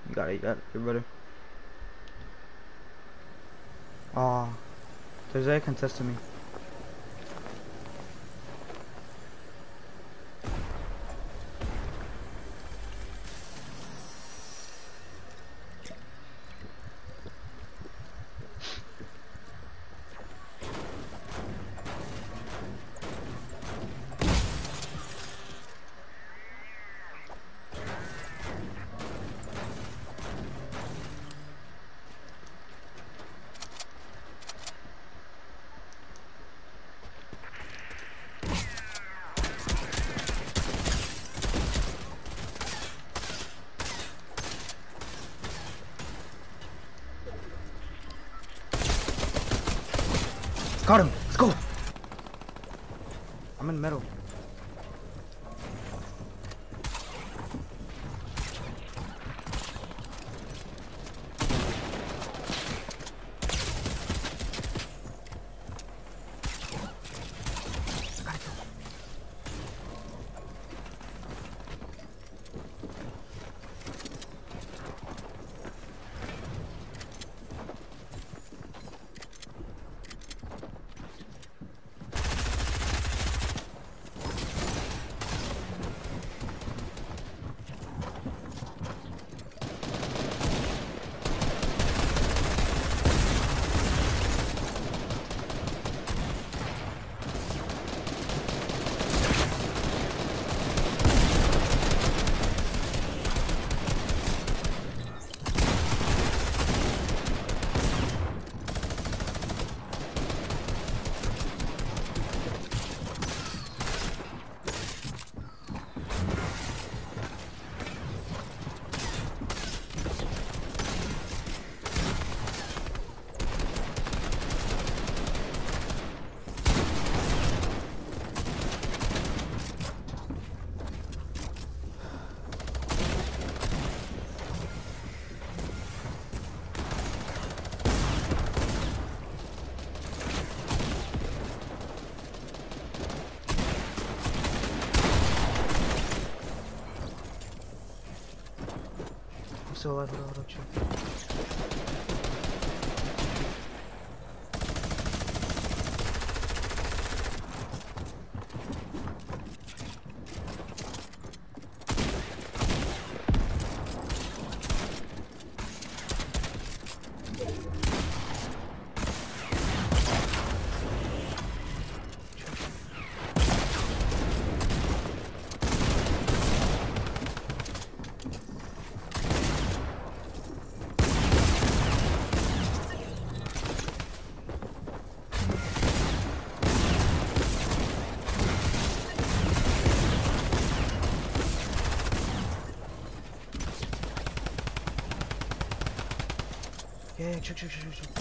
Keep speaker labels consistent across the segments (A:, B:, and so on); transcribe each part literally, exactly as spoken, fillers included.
A: You got it, you got it. You're better. Aw. There's a contesting me. Got him! Let's go! I'm in the middle. So I don't know. Yeah, yeah, check, check, check, check.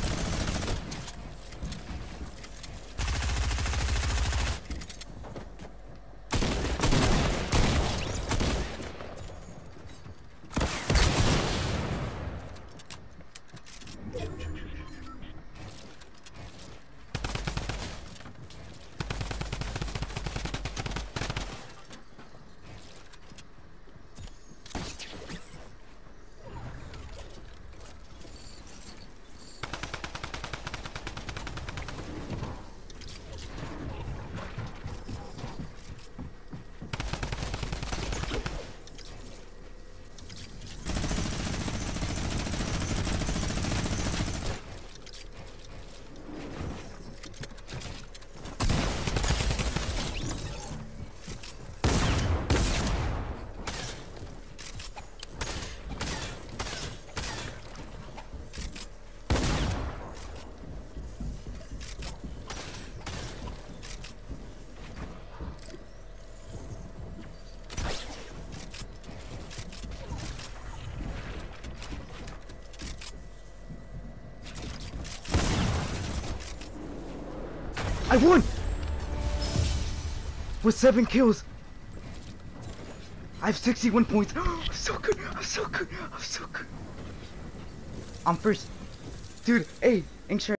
A: I won! With seven kills. I have sixty-one points. I'm so good. I'm so good. I'm so good. I'm first. Dude, hey, Ink